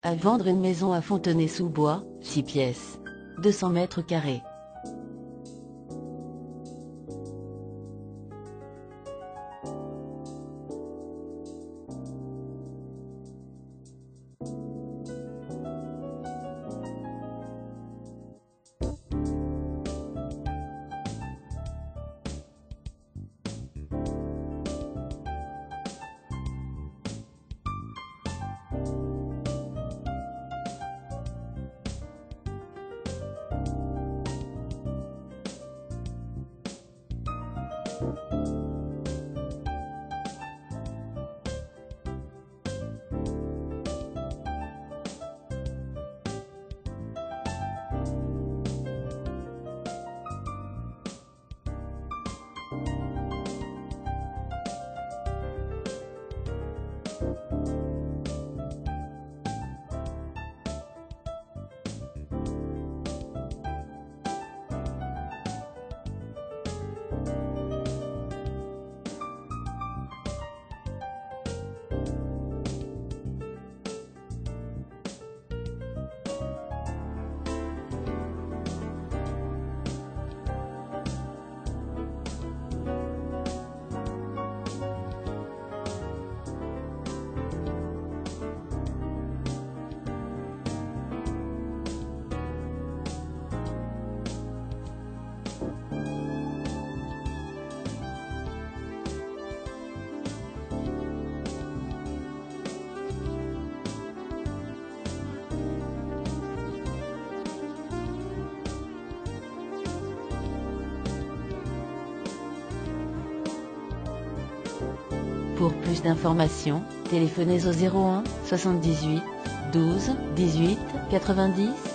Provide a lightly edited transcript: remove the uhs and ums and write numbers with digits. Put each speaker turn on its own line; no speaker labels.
À vendre une maison à Fontenay-sous-Bois, 6 pièces, 200 mètres carrés. Pour plus d'informations, téléphonez au 01 78 12 18 90.